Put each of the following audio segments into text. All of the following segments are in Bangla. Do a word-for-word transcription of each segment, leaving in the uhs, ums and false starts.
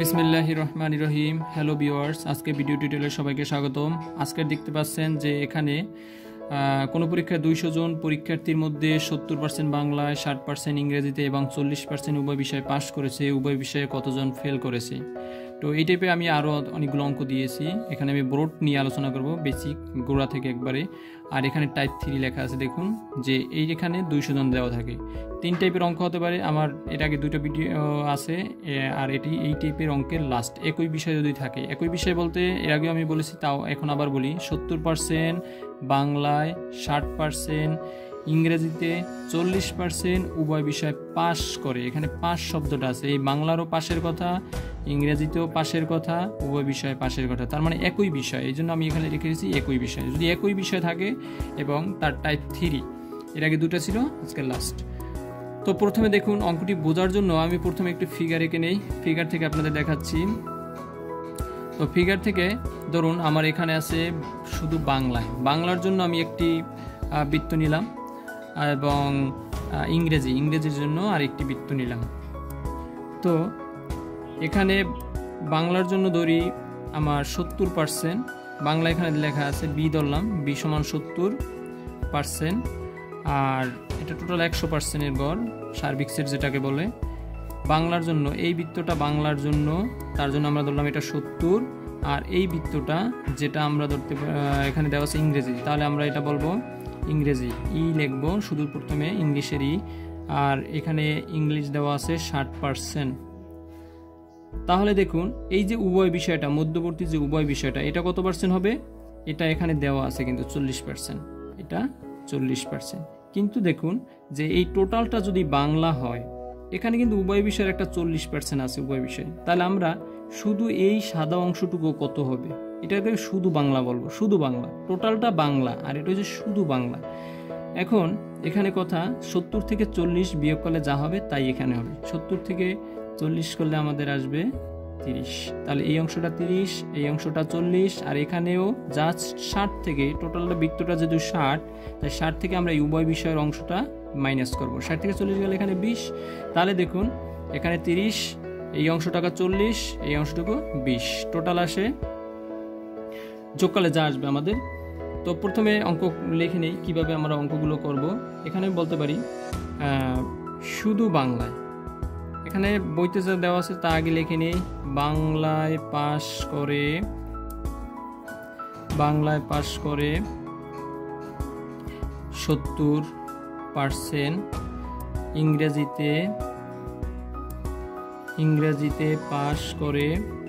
বিসমিল্লাহির রহমানির রহিম। হ্যালো ভিউয়ার্স, আজকে ভিডিও টিউটোরিয়ালে সবাইকে স্বাগতম। আজকে দেখতে পাচ্ছেন যে এখানে কোনো পরীক্ষায় দুইশো জন পরীক্ষার্থীর মধ্যে সত্তর পার্সেন্ট বাংলায়, ষাট পার্সেন্ট ইংরেজিতে এবং চল্লিশ পার্সেন্ট উভয় বিষয়ে পাস করেছে। উভয় বিষয়ে কতজন ফেল করেছে। তো এই টাইপে আমি আরও অনেকগুলো অঙ্ক দিয়েছি। এখানে আমি ব্রড নিয়ে আলোচনা করব, বেসিক গোড়া থেকে একবারে। আর এখানে টাইপ থ্রি লেখা আছে, দেখুন যে এই এখানে দুইশো জন দেওয়া থাকে। তিন টাইপের অঙ্ক হতে পারে। আমার এর আগে দুটো ভিডিও আছে, আর এটি এই টাইপের অঙ্কের লাস্ট একই বিষয় যদি থাকে। একই বিষয় বলতে এর আগেও আমি বলেছি, তাও এখন আবার বলি। সত্তর পার্সেন্ট বাংলায়, ষাট পার্সেন্ট ইংরেজিতে, চল্লিশ পার্সেন্ট উভয় বিষয় পাস করে। এখানে পাস শব্দটা আছে, এই বাংলারও পাশের কথা, ইংরেজিতেও পাশের কথা, উভয় বিষয় পাশের কথা, তার মানে একই বিষয়। এই জন্য আমি এখানে লিখে দিয়েছি একই বিষয়। যদি একই বিষয় থাকে এবং তার টাইপ থ্রি, এর আগে দুটো ছিল, আজকে লাস্ট। তো প্রথমে দেখুন, অঙ্কটি বোঝার জন্য আমি প্রথমে একটু ফিগার এঁকে নেই। ফিগার থেকে আপনাদের দেখাচ্ছি। তো ফিগার থেকে ধরুন আমার এখানে আছে শুধু বাংলায়, বাংলার জন্য আমি একটি বৃত্ত নিলাম, এবং ইংরেজি ইংরেজির জন্য আর একটি বৃত্ত নিলাম। তো এখানে বাংলার জন্য ধরি আমার সত্তর পার্সেন্ট বাংলা, এখানে লেখা আছে বি ধরলাম, বি সমান সত্তর পার্সেন্ট। আর এটা টোটাল একশো পার্সেন্টের গড়, সার্বিক সেট যেটাকে বলে। বাংলার জন্য এই বৃত্তটা বাংলার জন্য, তার জন্য আমরা ধরলাম এটা সত্তর। আর এই বৃত্তটা যেটা আমরা ধরতে এখানে দেওয়া আছে ইংরেজি, তাহলে আমরা এটা বলবো ইংরেজি, ই লিখবো শুধু প্রথমে ইংলিশের ই। আর এখানে ইংলিশ দেওয়া আছে ষাট পার্সেন্ট। তাহলে দেখুন এই যে উভয় বিষয়টা, মধ্যবর্তী যে উভয় বিষয়টা, এটা কত পার্সেন্ট হবে? এটা এখানে দেওয়া আছে কিন্তু চল্লিশ পার্সেন্ট, এটা চল্লিশ পার্সেন্ট। কিন্তু দেখুন যে এই টোটালটা যদি বাংলা হয়, এখানে কিন্তু উভয় বিষয়ের একটা চল্লিশ পার্সেন্ট আছে উভয় বিষয়। তাহলে আমরা শুধু এই সাদা অংশটুকু কত হবে, এটাকে শুধু বাংলা বলবো, শুধু বাংলা। টোটালটা বাংলা আর এটা হচ্ছে শুধু বাংলা। এখন এখানে কথা, সত্তর থেকে চল্লিশ বিয়োগ করলে যা হবে তাই এখানে হবে। সত্তর থেকে চল্লিশ করলে আমাদের আসবে তিরিশ। তাহলে এই অংশটা তিরিশ, এই অংশটা চল্লিশ, আর এখানেও জাস্ট ষাট থেকে, টোটালটা বৃত্তটা যেহেতু ষাট, তাই ষাট থেকে আমরা এই উভয় বিষয়ের অংশটা মাইনাস করব। ষাট থেকে চল্লিশ গেলে এখানে বিশ। তাহলে দেখুন এখানে তিরিশ, এই অংশটাকে চল্লিশ, এই অংশটুকু বিশ, টোটাল আসে যোগকালে যা আসবে আমাদের। তো প্রথমে অঙ্ক লিখে নেই কীভাবে আমরা অঙ্কগুলো করব। এখানে বলতে পারি শুধু বাংলায়, এখানে বইতে যা দেওয়া আছে তা আগে লিখে নেই। বাংলায় পাস করে, বাংলায় পাস করে সত্তর পার্সেন্ট, ইংরেজিতে ইংরেজিতে পাস করে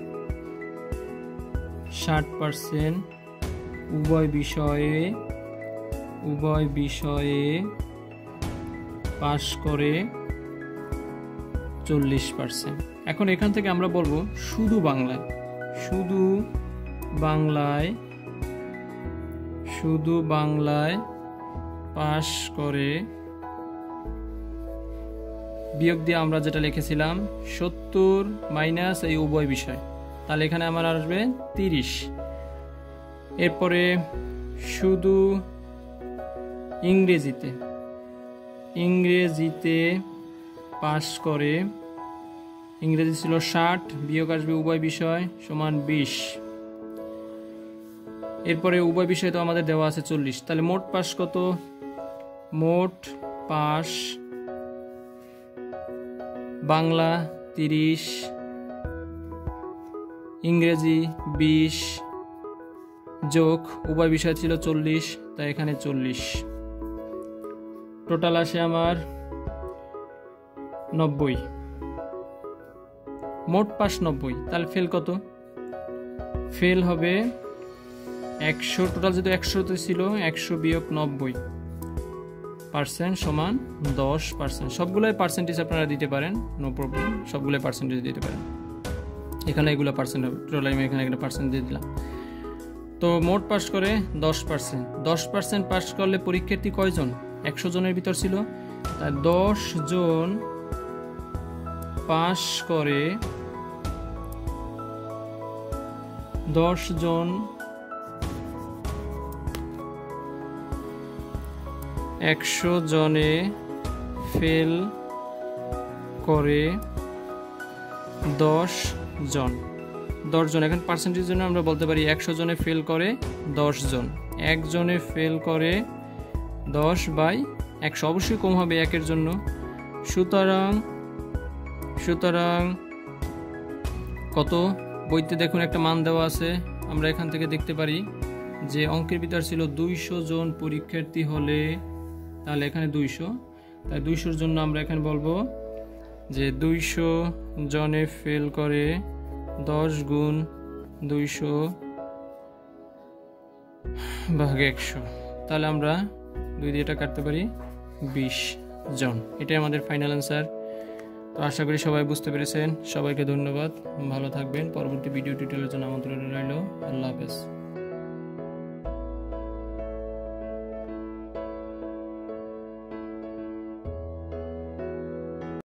ষাট পার্সেন্ট, উভয় বিষয়ে উভয় বিষয়ে পাস করে চল্লিশ পার্সেন্ট। এখন এখান থেকে আমরা বলবো শুধু বাংলায়, শুধু বাংলায় শুধু বাংলায় পাস করে, বিয়োগ দিয়ে আমরা যেটা লিখেছিলাম সত্তর মাইনাস এই উভয় বিষয়, তাহলে এখানে আমার আসবে তিরিশ। এরপরে শুধু ইংরেজিতে ইংরেজিতে পাস করে, ইংরেজি ছিল ষাট, বিয়োগ আসবে উভয় বিষয় সমান বিশ। এরপরে উভয় বিষয় তো আমাদের দেওয়া আছে চল্লিশ, তাহলে মোট পাস কত? মোট পাস বাংলা তিরিশ, ইংরেজি বিশ, যোগ উভয় বিষয় ছিল চল্লিশ, তাই এখানে চল্লিশ। টোটাল আসে আমার নব্বই, মোট পাস নব্বই। তাহলে ফেল কত? ফেল হবে একশো। টোটাল যেহেতু একশোতে ছিল, একশো বিয়োগ নব্বই পার্সেন্ট সমান দশ পার্সেন্ট। সবগুলোই পার্সেন্টেজ আপনারা দিতে পারেন, নো প্রবলেম, সবগুলোই পার্সেন্টেজ দিতে পারেন। এখানে এগুলো পার্সেন্ট হবে, টোটাল আমি এখানে একটা পার্সেন্ট দিয়ে দিলাম। তো মোট পাস করে দশ পার্সেন্ট। দশ পার্সেন্ট পাস করলে পরীক্ষার্থী কয়জন? একশো জনের ভিতর ছিল, তাই দশ জন পাস করে, দশ জন একশো জনে ফেল করে দশ জন দশ জন এখন পার্সেন্টেজ জন্য আমরা বলতে পারি একশো জনে ফেল করে দশ জন, একজনে ফেল করে দশ বাই একশো, অবশ্যই কম হবে একের জন্য। সুতরাং সুতরাং কত বইতে দেখুন একটা মান দেওয়া আছে, আমরা এখান থেকে দেখতে পারি যে অঙ্কের ভিতর ছিল দুইশো জন পরীক্ষার্থী হলে, তাহলে এখানে দুইশো, তাই দুইশোর জন্য আমরা এখানে বলবো যে দুইশো জনে ফেল করে দশ গুণ দুইশো ভাগ একশো, তাহলে আমরা দুই দিয়ে এটা কাটতে পারি বিশ জন। এটাই আমাদের ফাইনাল অ্যান্সার। তো আশা করি সবাই বুঝতে পেরেছেন। সবাইকে ধন্যবাদ, ভালো থাকবেন। পরবর্তী ভিডিও টিউটোরিয়ালের জন্য আমন্ত্রণ রইল। আল্লাহ হাফেজ।